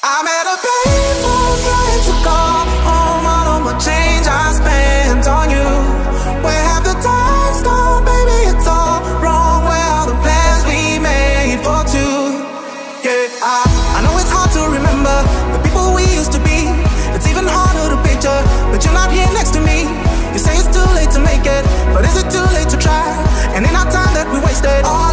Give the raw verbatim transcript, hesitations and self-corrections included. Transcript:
I'm at a payphone trying to call home all of my change I spent on you. Where have the times gone, baby? It's all wrong. Where are the plans we made for two? Yeah, I, I know it's hard to remember the people we used to be. It's even harder to picture, but you're not here next to me. You say it's too late to make it, but is it too late to try? And in our time that we wasted, all